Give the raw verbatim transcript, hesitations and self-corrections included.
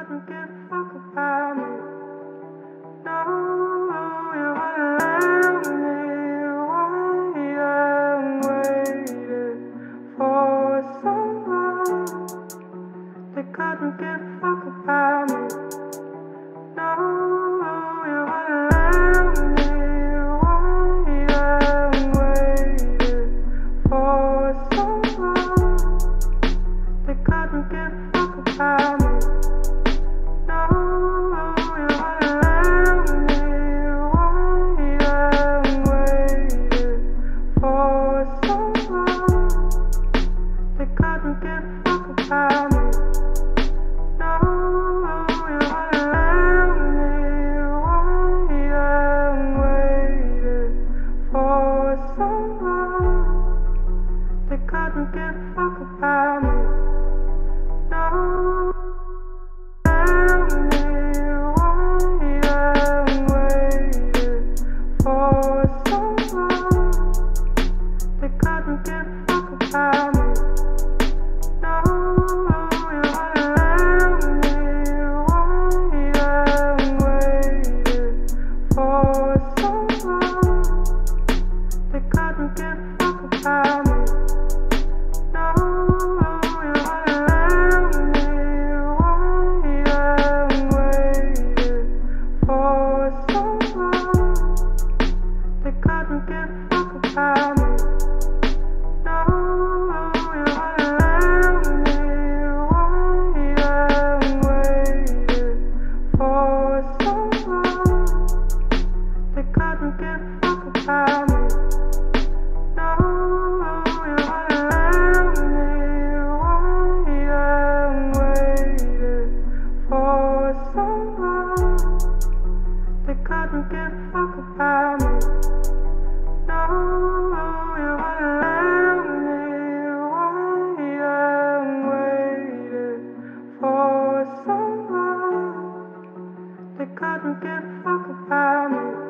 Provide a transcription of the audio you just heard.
couldn't give a fuck about me. No, you wouldn't let me wait. I'm waiting for someone that couldn't give a fuck about me. No, you wouldn't let me wait. I'm waiting for someone that couldn't give a fuck about me. Couldn't give a fuck about me. No, tell me why I'm waiting for someone that couldn't give a fuck about me. No, you tell me why I'm waiting for someone that couldn't give a fuck about me. Couldn't give a fuck about me. No, you tell me why I'm waiting for someone that couldn't give a fuck about me. No, you tell me why I'm waiting for someone that couldn't give a fuck about me. No, you tell me why I'm waiting for someone that couldn't give a fuck about me.